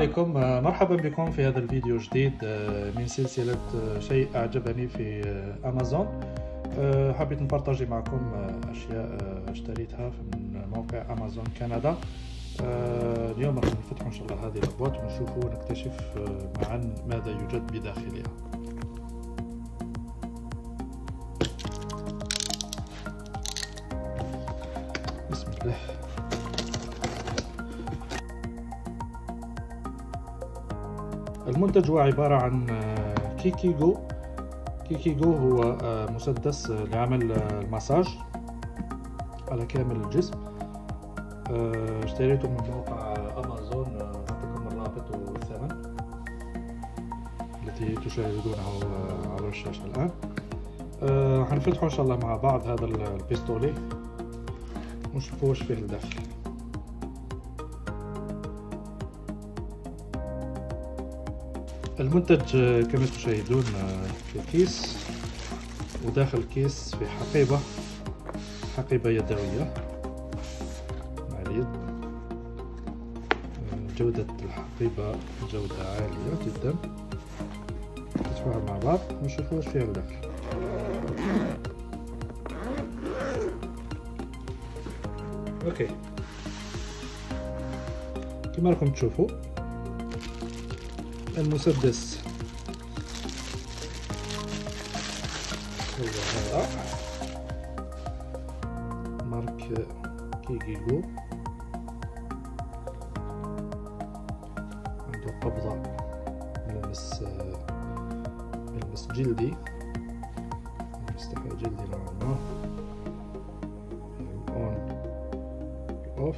عليكم، مرحبا بكم في هذا الفيديو جديد من سلسلة شيء أعجبني في أمازون. حبيت نبارطاجي معكم أشياء اشتريتها من موقع أمازون كندا. اليوم راح نفتحوا إن شاء الله هذه الأبوات ونشوفوا ونكتشف معا ماذا يوجد بداخلها. بسم الله. المنتج هو عبارة عن كيكيغو. كيكيغو هو مسدس لعمل المساج على كامل الجسم. اشتريته من موقع أمازون، أعطيكم الرابط والثمن التي تشاهدونه على الشاشة الآن. حنفتحه إن شاء الله مع بعض هذا البيستولي ونشوفوا وش فيه الداخل. المنتج كما تشاهدون في كيس، وداخل الكيس في حقيبة يدوية مع اليد. جودة الحقيبة جودة عالية جدا. نفتحوها مع بعض ونشوفوا واش فيها الداخل. اوكي، كما راكم تشوفوا المسدس هو هذا مارك كيكيغو. عنده قبضة ملمس جلدي، مستحق جلدي نوعا ما. اون اوف،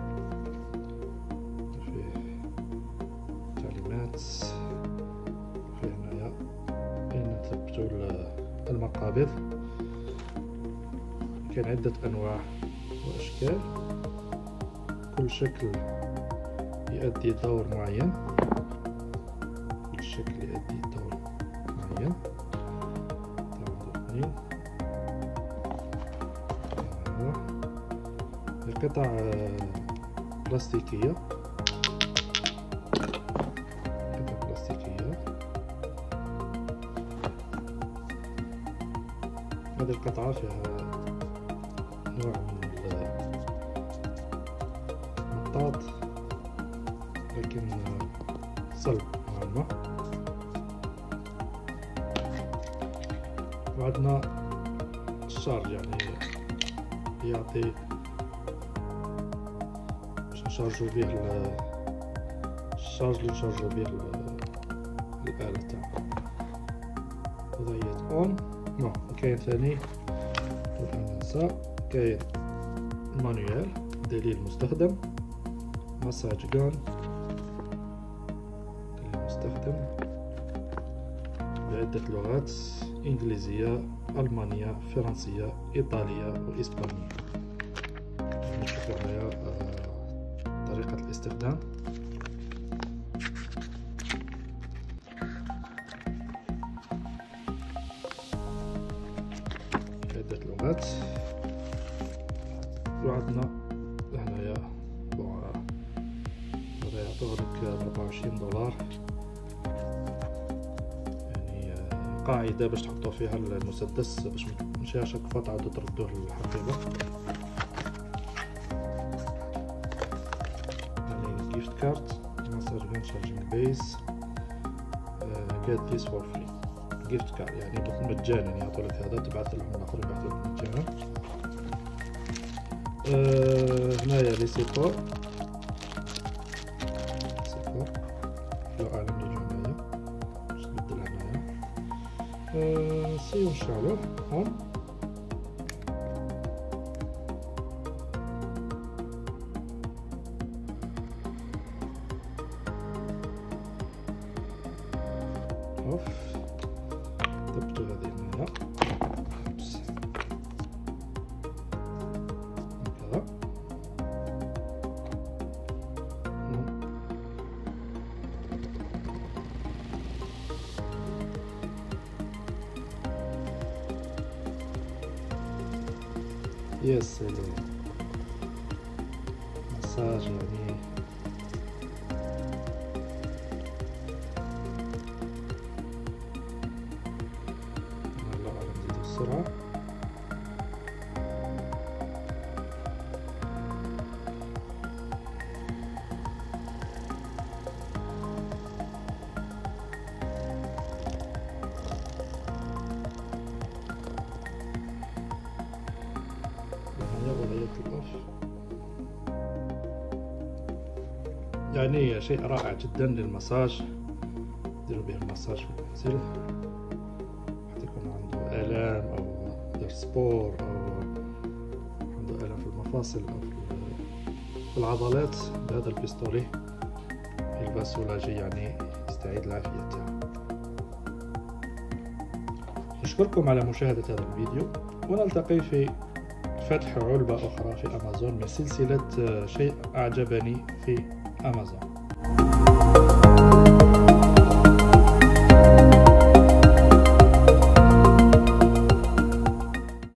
في هنايا أين نثبتو المقابض. كاين عدة أنواع وأشكال، كل شكل يؤدي دور معين. قطع بلاستيكية، هذه القطعة فيها نوع من المطاط لكن صلب نوعا ما. وعندنا الشارج، يعني يعطي باش نشارجو به الشارج اللي نشارجو به الآلة تاعنا. وضعية اون. كاين ثاني ولا ننسى، كاين المانيوال دليل مستخدم، مساج جان دليل مستخدم بعدة لغات: إنجليزية، ألمانية، فرنسية، إيطالية وإسبانية. نشوفوا هنايا طريقة الاستخدام. لغات. وعندنا هنايا هذا يعطولك $24، يعني قاعدة باش تحطوا فيها المسدس باش مشيهاش هكا تعاودو تردوه للحقيبة. يعني جيفت كارت، مساج جان، شارجينج بيس، get this for free. جيفت كارد يعني مجانا، يعطولك هذا تبعث لهم الاخر يبعثولك مجانا. هنايا لي سيبور لو اعلم يجو هنايا باش نبدل هنايا. سيو نشعلوه اون. اوف. ثبتوا هذه هنا هكذا. يا سلام، مساج يعني بسرعة. وضعية الأوف يعني شيء رائع جدا للمساج. ديروا به المساج في المنزل، حتى يكون عنده آلام أو دار سبور أو عنده آلام في المفاصل أو في العضلات. بهذا البيستولي يلبس سولاجي يعني يستعيد العافية تاعه. نشكركم على مشاهدة هذا الفيديو، ونلتقي في فتح علبة أخرى في أمازون من سلسلة شيء أعجبني في أمازون.